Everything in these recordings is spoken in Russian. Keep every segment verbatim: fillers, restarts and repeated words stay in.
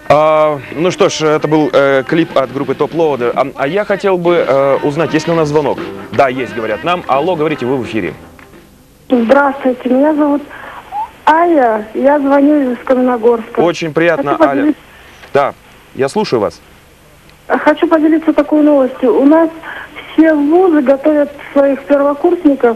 А, ну что ж, это был э, клип от группы Top Loader. А, а я хотел бы э, узнать, есть ли у нас звонок? Да, есть, говорят нам. Алло, говорите, вы в эфире. Здравствуйте, меня зовут Аля, я звоню из Каменногорска. Очень приятно, Хочу Аля. поделиться... Да, я слушаю вас. Хочу поделиться такой новостью. У нас все вузы готовят своих первокурсников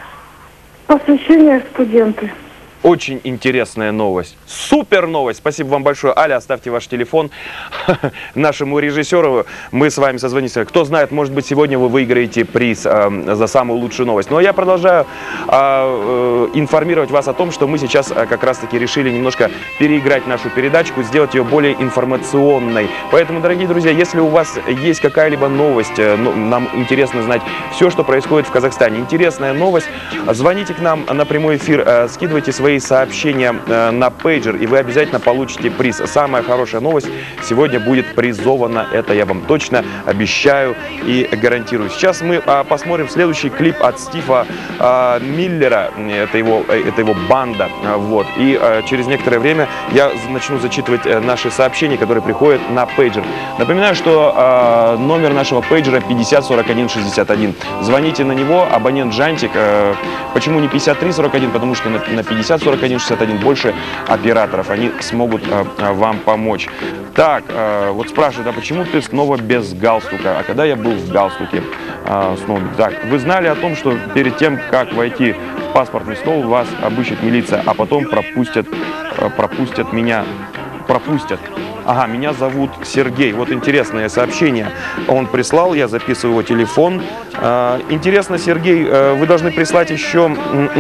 к посвящению студенты. Очень интересная новость. Супер новость. Спасибо вам большое. Аля, оставьте ваш телефон нашему режиссеру. Мы с вами созвонимся. Кто знает, может быть, сегодня вы выиграете приз э, за самую лучшую новость. Ну, а я продолжаю э, э, информировать вас о том, что мы сейчас э, как раз-таки решили немножко переиграть нашу передачку, сделать ее более информационной. Поэтому, дорогие друзья, если у вас есть какая-либо новость, э, ну, нам интересно знать все, что происходит в Казахстане. Интересная новость. Звоните к нам на прямой эфир, э, скидывайте свои сообщения э, на пейджер, и вы обязательно получите приз. Самая хорошая новость сегодня будет призована, это я вам точно обещаю и гарантирую. Сейчас мы э, посмотрим следующий клип от Стива э, Миллера, это его, это его банда, вот, и э, через некоторое время я начну зачитывать э, наши сообщения, которые приходят на пейджер. Напоминаю, что э, номер нашего пейджера пятьдесят сорок один шестьдесят один. Звоните на него, абонент Жантик. Э, почему не пятьдесят три сорок один? Потому что на, на пятьдесят сорок один шестьдесят один больше операторов, они смогут э, вам помочь. Так, э, вот спрашивают, а почему ты снова без галстука? А когда я был в галстуке? Э, снова. Так, вы знали о том, что перед тем, как войти в паспортный стол, вас обыщет милиция, а потом пропустят, э, пропустят меня, пропустят. Ага, меня зовут Сергей. Вот интересное сообщение он прислал, я записываю его телефон. Э, интересно, Сергей, э, вы должны прислать еще...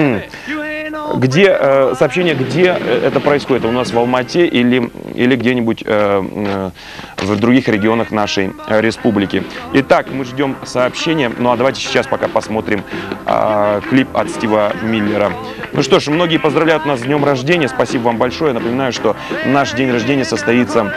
Где э, сообщение, где это происходит? У нас в Алмате или, или где-нибудь э, э, в других регионах нашей э, республики. Итак, мы ждем сообщения. Ну а давайте сейчас пока посмотрим э, клип от Стива Миллера. Ну что ж, многие поздравляют нас с днем рождения. Спасибо вам большое. Напоминаю, что наш день рождения состоится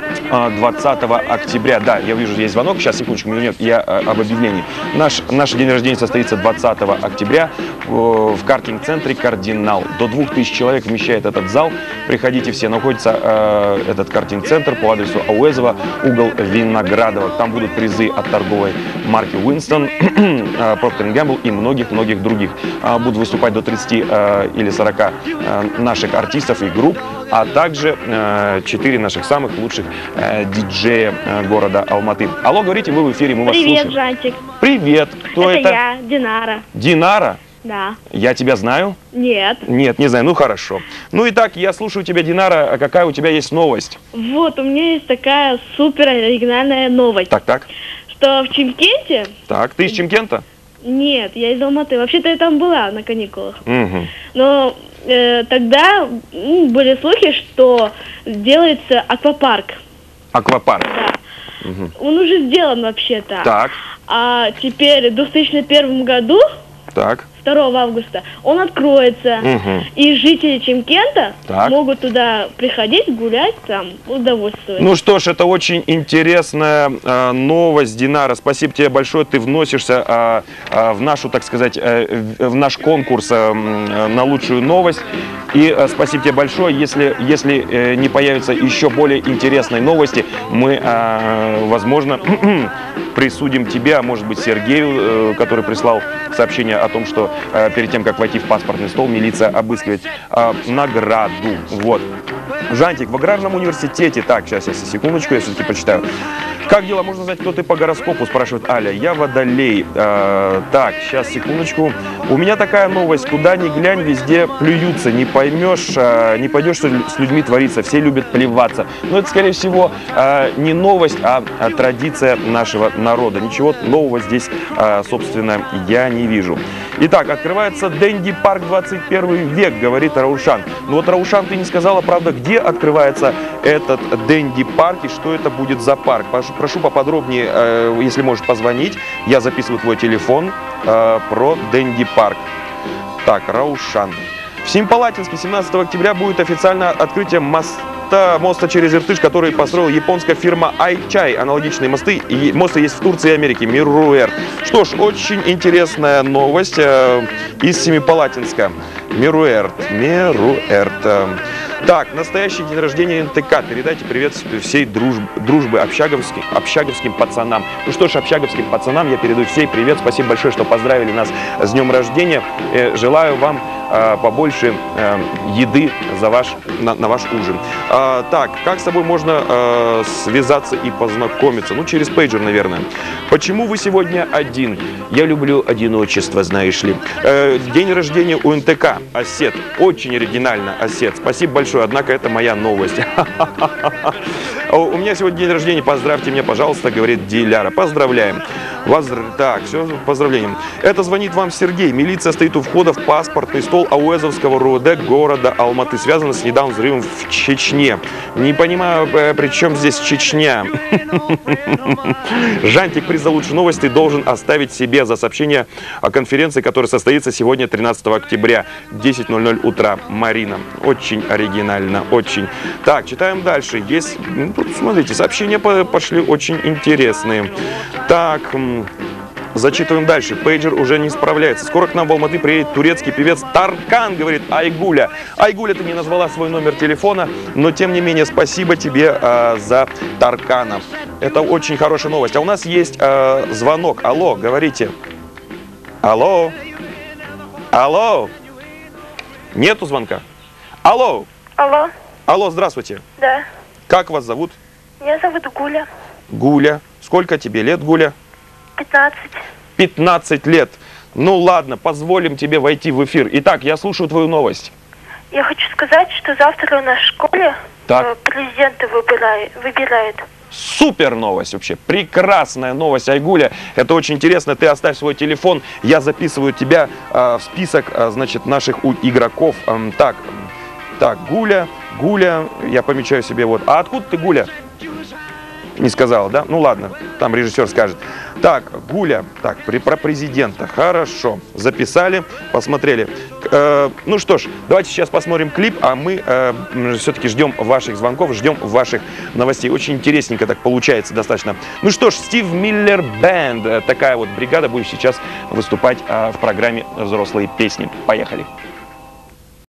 двадцатого октября. Да, я вижу, есть звонок. Сейчас, секундочку, нет, я э, об объявлении. Наш, наш день рождения состоится двадцатого октября э, в картинг-центре «Кардинал». До двух тысяч человек вмещает этот зал. Приходите все. Находится э, этот картинг-центр по адресу Ауэзова, угол Виноградова. Там будут призы от торговой марки Winston, Procter энд Gamble и многих-многих других. Э, будут выступать до тридцати э, или сорока э, наших артистов и групп, а также э, четыре наших самых лучших э, диджея э, города Алматы. Алло, говорите, вы в эфире, мы вас слушаем. Привет, Жантик. Привет. Кто это? Это я, Динара. Динара? Да. Я тебя знаю? Нет. Нет, не знаю. Ну, хорошо. Ну, итак, я слушаю тебя, Динара. А какая у тебя есть новость? Вот, у меня есть такая супер оригинальная новость. Так, так. Что в Чимкенте... Так, ты из Чимкента? Нет, я из Алматы. Вообще-то я там была на каникулах. Угу. Но э, тогда м, были слухи, что делается аквапарк. Аквапарк. Да. Угу. Он уже сделан вообще-то. Так. А теперь в две тысячи первом году, Так. второго августа, он откроется. Угу. И жители Чимкента Так. могут туда приходить, гулять, там, удовольствовать. Ну что ж, это очень интересная э, новость, Динара. Спасибо тебе большое. Ты вносишься э, э, в нашу, так сказать, э, в наш конкурс э, на лучшую новость. И э, спасибо тебе большое. Если, если э, не появятся еще более интересные новости, мы, э, возможно, присудим тебе, а может быть Сергею, э, который прислал сообщение о том, что э, перед тем, как войти в паспортный стол, милиция обыскивает э, награду. Вот. Жантик, в аграрном университете. Так, сейчас, я секундочку, я все-таки почитаю. Как дела? Можно знать, кто ты по гороскопу? Спрашивает Аля. Я водолей. Э, так, сейчас, секундочку. У меня такая новость. Куда ни глянь, везде плюются. Не поймешь, э, не пойдешь, что с людьми творится. Все любят плеваться. Но это, скорее всего, э, не новость, а, а традиция нашего народа. Ничего нового здесь, э, собственно, я не вижу. Итак, открывается Дэнди Парк двадцать первый век, говорит Раушан. Ну вот, Раушан, ты не сказала, правда, где открывается этот Дэнди Парк и что это будет за парк. Прошу, прошу поподробнее, э, если можешь позвонить. Я записываю твой телефон э, про Дэнди Парк. Так, Раушан. В Семипалатинске семнадцатого октября будет официальное открытие мос Это мост через Иртыш, который построила японская фирма Айчай. Аналогичные мосты и мосты есть в Турции и Америке. Мируэрт. Что ж, очень интересная новость э, из Семипалатинска. Мируэрт. Мируэрт. Так, настоящий день рождения эн тэ ка. Передайте привет всей дружбы, дружбы общаговским, общаговским пацанам. Ну что ж, общаговским пацанам я передаю всей привет. Спасибо большое, что поздравили нас с днем рождения. Э, желаю вам э, побольше э, еды за ваш, на, на ваш ужин. А, так, как с тобой можно э, связаться и познакомиться? Ну, через пейджер, наверное. Почему вы сегодня один? Я люблю одиночество, знаешь ли. Э, день рождения у эн тэ ка. Осет. Очень оригинально, Осет. Спасибо большое, однако это моя новость. У меня сегодня день рождения, поздравьте меня, пожалуйста, говорит Диляра. Поздравляем. Воздр... Так, все, поздравлением. Это звонит вам Сергей. Милиция стоит у входа в паспортный стол Ауэзовского РУВД города Алматы. Связано с недавним взрывом в Чечне. Не понимаю, при чем здесь Чечня? Жантик, приз за лучшие новости должен оставить себе за сообщение о конференции, которая состоится сегодня, тринадцатого октября, десять ноль ноль утра. Марина. Очень оригинально, очень. Так, читаем дальше. Есть, ну, тут, смотрите, сообщения пошли очень интересные. Так, зачитываем дальше. Пейджер уже не справляется. Скоро к нам в Алматы приедет турецкий певец Таркан, говорит Айгуля. Айгуля, ты не назвала свой номер телефона, но тем не менее спасибо тебе э, за Таркана. Это очень хорошая новость. А у нас есть э, звонок. Алло, говорите. Алло. Алло. Нету звонка? Алло. Алло. Алло, здравствуйте. Да. Как вас зовут? Меня зовут Гуля. Гуля. Сколько тебе лет, Гуля? пятнадцать. пятнадцать лет. Ну ладно, позволим тебе войти в эфир. Итак, я слушаю твою новость. Я хочу сказать, что завтра у нас в школе Так. э, президента выбирает, выбирает. Супер новость вообще, прекрасная новость, Айгуля. Это очень интересно. Ты оставь свой телефон, я записываю тебя э, в список, э, значит, наших у игроков. Эм, так, так, Гуля, Гуля, я помечаю себе вот. А откуда ты, Гуля? Не сказала, да? Ну ладно, там режиссер скажет. Так, Гуля, так, при, про президента. Хорошо, записали, посмотрели. Э, ну что ж, давайте сейчас посмотрим клип, а мы э, все-таки ждем ваших звонков, ждем ваших новостей. Очень интересненько так получается достаточно. Ну что ж, Стив Миллер Бэнд, такая вот бригада будет сейчас выступать э, в программе «Взрослые песни». Поехали.